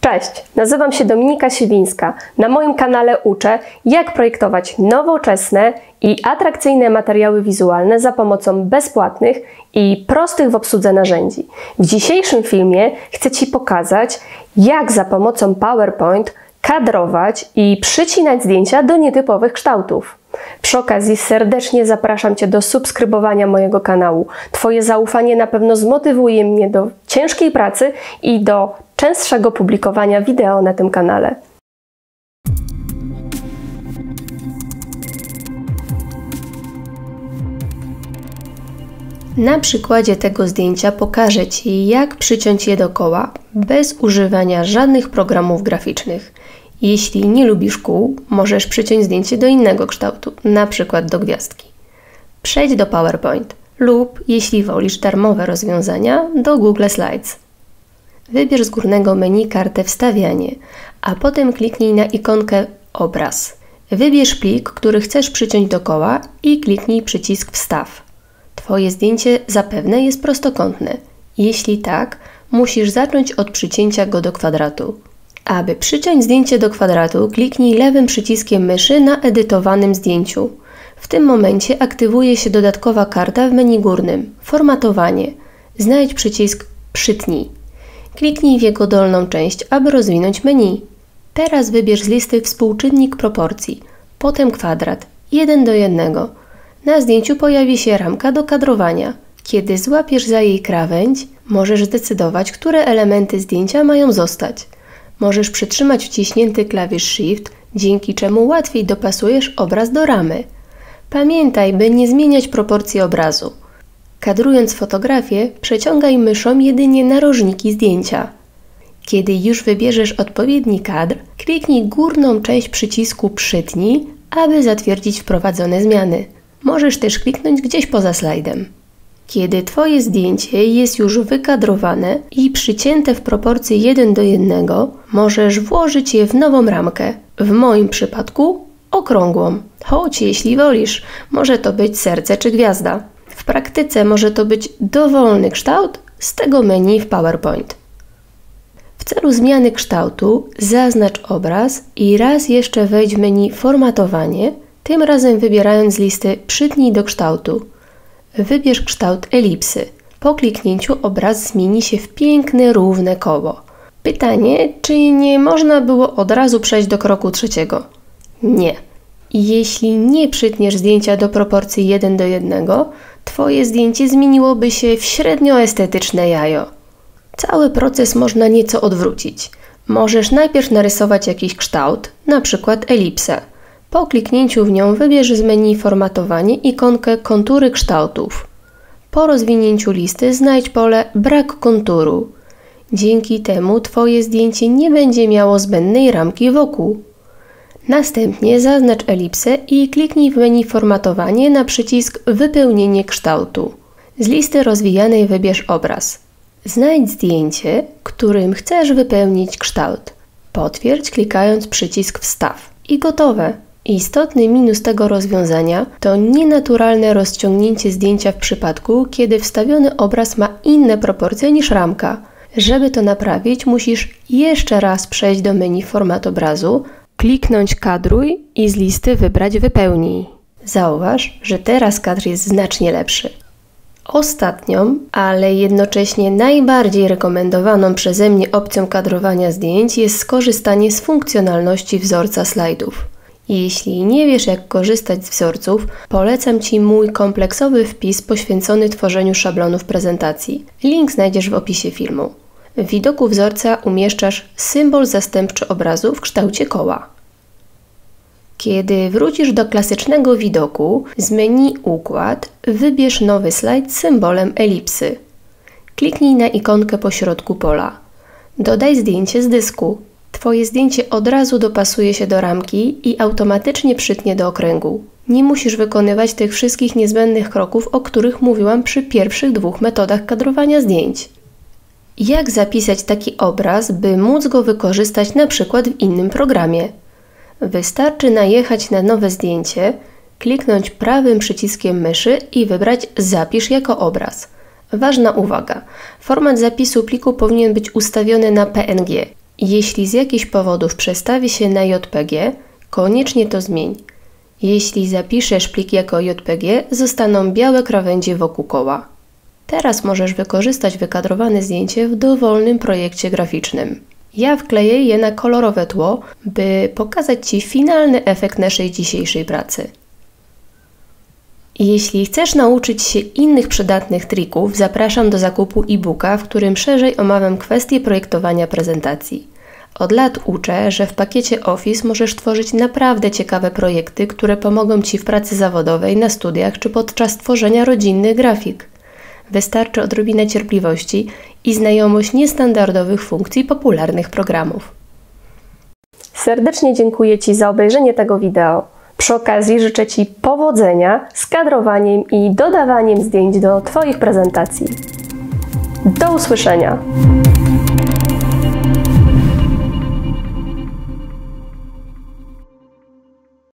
Cześć, nazywam się Dominika Siwińska. Na moim kanale uczę, jak projektować nowoczesne i atrakcyjne materiały wizualne za pomocą bezpłatnych i prostych w obsłudze narzędzi. W dzisiejszym filmie chcę Ci pokazać, jak za pomocą PowerPoint kadrować i przycinać zdjęcia do nietypowych kształtów. Przy okazji serdecznie zapraszam Cię do subskrybowania mojego kanału. Twoje zaufanie na pewno zmotywuje mnie do ciężkiej pracy i do częstszego publikowania wideo na tym kanale. Na przykładzie tego zdjęcia pokażę Ci, jak przyciąć je do koła bez używania żadnych programów graficznych. Jeśli nie lubisz kół, możesz przyciąć zdjęcie do innego kształtu, na przykład do gwiazdki. Przejdź do PowerPoint lub, jeśli wolisz darmowe rozwiązania, do Google Slides. Wybierz z górnego menu kartę Wstawianie, a potem kliknij na ikonkę Obraz. Wybierz plik, który chcesz przyciąć do koła i kliknij przycisk Wstaw. Twoje zdjęcie zapewne jest prostokątne. Jeśli tak, musisz zacząć od przycięcia go do kwadratu. Aby przyciąć zdjęcie do kwadratu, kliknij lewym przyciskiem myszy na edytowanym zdjęciu. W tym momencie aktywuje się dodatkowa karta w menu górnym – Formatowanie. Znajdź przycisk Przytnij. Kliknij w jego dolną część, aby rozwinąć menu. Teraz wybierz z listy współczynnik proporcji, potem kwadrat 1:1. Na zdjęciu pojawi się ramka do kadrowania. Kiedy złapiesz za jej krawędź, możesz zdecydować, które elementy zdjęcia mają zostać. Możesz przytrzymać wciśnięty klawisz Shift, dzięki czemu łatwiej dopasujesz obraz do ramy. Pamiętaj, by nie zmieniać proporcji obrazu. Kadrując fotografię, przeciągaj myszą jedynie narożniki zdjęcia. Kiedy już wybierzesz odpowiedni kadr, kliknij górną część przycisku Przytnij, aby zatwierdzić wprowadzone zmiany. Możesz też kliknąć gdzieś poza slajdem. Kiedy Twoje zdjęcie jest już wykadrowane i przycięte w proporcji 1:1, możesz włożyć je w nową ramkę. W moim przypadku okrągłą, choć jeśli wolisz, może to być serce czy gwiazda. W praktyce może to być dowolny kształt z tego menu w PowerPoint. W celu zmiany kształtu zaznacz obraz i raz jeszcze wejdź w menu Formatowanie, tym razem wybierając z listy Przytnij do kształtu. Wybierz kształt elipsy. Po kliknięciu obraz zmieni się w piękne, równe koło. Pytanie, czy nie można było od razu przejść do kroku trzeciego? Nie. Jeśli nie przytniesz zdjęcia do proporcji 1:1, Twoje zdjęcie zmieniłoby się w średnio estetyczne jajo. Cały proces można nieco odwrócić. Możesz najpierw narysować jakiś kształt, np. elipsę. Po kliknięciu w nią wybierz z menu Formatowanie ikonkę Kontury kształtów. Po rozwinięciu listy znajdź pole Brak konturu. Dzięki temu Twoje zdjęcie nie będzie miało zbędnej ramki wokół. Następnie zaznacz elipsę i kliknij w menu Formatowanie na przycisk Wypełnienie kształtu. Z listy rozwijanej wybierz obraz. Znajdź zdjęcie, którym chcesz wypełnić kształt. Potwierdź klikając przycisk Wstaw i gotowe. Istotny minus tego rozwiązania to nienaturalne rozciągnięcie zdjęcia w przypadku, kiedy wstawiony obraz ma inne proporcje niż ramka. Żeby to naprawić, musisz jeszcze raz przejść do menu Format obrazu, kliknąć Kadruj i z listy wybrać Wypełnij. Zauważ, że teraz kadr jest znacznie lepszy. Ostatnią, ale jednocześnie najbardziej rekomendowaną przeze mnie opcją kadrowania zdjęć jest skorzystanie z funkcjonalności wzorca slajdów. Jeśli nie wiesz, jak korzystać z wzorców, polecam Ci mój kompleksowy wpis poświęcony tworzeniu szablonów prezentacji. Link znajdziesz w opisie filmu. W widoku wzorca umieszczasz symbol zastępczy obrazu w kształcie koła. Kiedy wrócisz do klasycznego widoku, z menu Układ wybierz nowy slajd z symbolem elipsy. Kliknij na ikonkę pośrodku pola. Dodaj zdjęcie z dysku. Twoje zdjęcie od razu dopasuje się do ramki i automatycznie przytnie do okręgu. Nie musisz wykonywać tych wszystkich niezbędnych kroków, o których mówiłam przy pierwszych dwóch metodach kadrowania zdjęć. Jak zapisać taki obraz, by móc go wykorzystać na przykład w innym programie? Wystarczy najechać na nowe zdjęcie, kliknąć prawym przyciskiem myszy i wybrać Zapisz jako obraz. Ważna uwaga, format zapisu pliku powinien być ustawiony na PNG. Jeśli z jakichś powodów przestawi się na JPG, koniecznie to zmień. Jeśli zapiszesz plik jako JPG, zostaną białe krawędzie wokół koła. Teraz możesz wykorzystać wykadrowane zdjęcie w dowolnym projekcie graficznym. Ja wkleję je na kolorowe tło, by pokazać Ci finalny efekt naszej dzisiejszej pracy. Jeśli chcesz nauczyć się innych przydatnych trików, zapraszam do zakupu e-booka, w którym szerzej omawiam kwestie projektowania prezentacji. Od lat uczę, że w pakiecie Office możesz tworzyć naprawdę ciekawe projekty, które pomogą Ci w pracy zawodowej, na studiach czy podczas tworzenia rodzinnych grafik. Wystarczy odrobinę cierpliwości i znajomość niestandardowych funkcji popularnych programów. Serdecznie dziękuję Ci za obejrzenie tego wideo. Przy okazji życzę Ci powodzenia z kadrowaniem i dodawaniem zdjęć do Twoich prezentacji. Do usłyszenia!